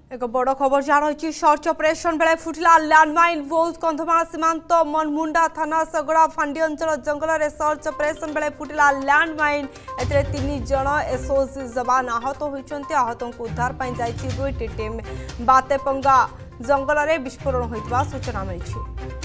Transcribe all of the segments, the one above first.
एक बड़ खबर जहाँ रही सर्च ऑपरेशन बेले फुटिला लैंडमाइन बौद्ध कंधमाल सीमांत मनमुंडा थाना सगड़ा फांडी अंचल जंगल में सर्च ऑपरेशन बेले फुटिला लैंडमाइन ए 3 जन एसओजी जवान आहत होती आहतों को उद्धार पर जाइए 2टी टीम बातेपंगा जंगल में विस्फोरण होता सूचना मिली।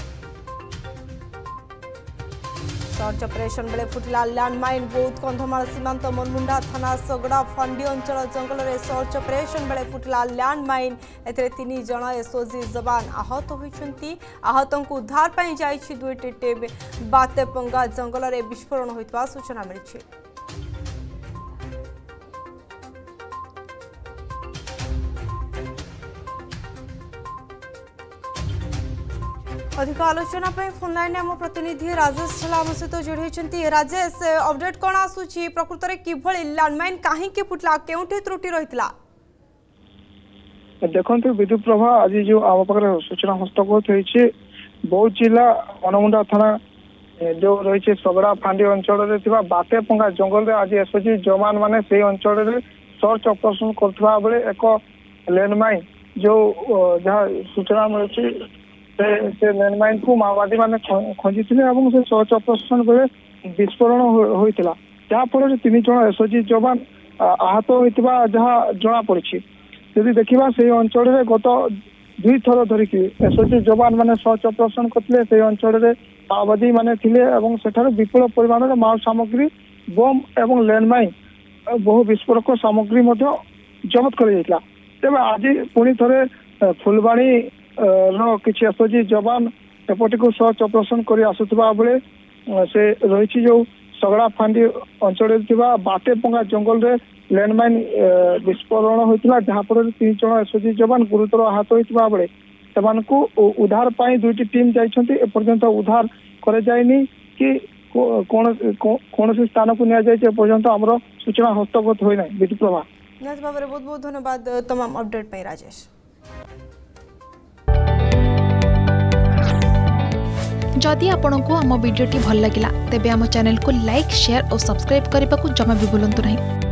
सर्च ऑपरेशन बेले फुटिला लैंडमाइन बौद्ध कंधमाल सीमांत मनमुंडा थाना सगड़ा फांडी अंचल जंगल में सर्च ऑपरेशन बेले फुटिला लैंडमाइन ए 3 जन एसओजी जवान आहत होती आहतों को उद्धार पर जाइए 2टी टीम बातेपंगा जंगल में विस्फोरण होता सूचना मिली। अधिक आलोचना फोन लाइन आम प्रतिनिधि राजेश छला आम सहित जोड़ी। राजेश अपडेट कौन आसूची प्रकृत में किभली लैंडमाइन कहीं फुटला केउठी त्रुटि रहितला देखो विद्युत प्रभा आज जो आम पाखे सूचना हस्तगत होती बौद्ध जिला मनमुंडा थाना जो रही सगड़ा फांडी अंचल बातेपंगा जंगल आज एसओजी जवान मैंने से अंचल सर्च ऑपरेशन करता बेले एक लैंडमाइन जो जहाँ सूचना मिली से लैंडमाइन को माओवादी मैंने खोजी से सर्च ऑपरेशन बेले विस्फोरण होता जहाँफल 3 जन एसओजी जवान आहत होता जहाँ जना पड़ी यदि देखा से अंचल गत 2 थर धरिक एसओजी जवान मैंने सर्च ऑपरेशन करते से अंचल माओवादी मैंने सेठार विपुल परिमाण माओ सामग्री बम एवं लैंडमाइन बहु विस्फोरक सामग्री जबत कर तेज आज पुणी थे फुलबाणी किसी एसओजी जवान एपटी को सर्च ऑपरेशन कर आसुवा बेले से रही जो सगड़ा फांडी अंचल बातेपंगा जंगल में लैंडमाइन विस्फोरण होता जहाँफल 3 जन एसओजी जवान गुरुतर आहत होता बेले से उद्धार पर 2टी टीम जापर्यंत उद्धार कर कि कौन स्थान को निपर्यंत आमर सूचना हस्तगत होना विद्युत प्रभा। बहुत बहुत धन्यवाद तमाम अपडेट पर राजेश। जदि आपंक आम भिडी भल लगा तेब आम चैनल को लाइक शेयर और सब्सक्राइब करने को जमा भी भूलु नहीं।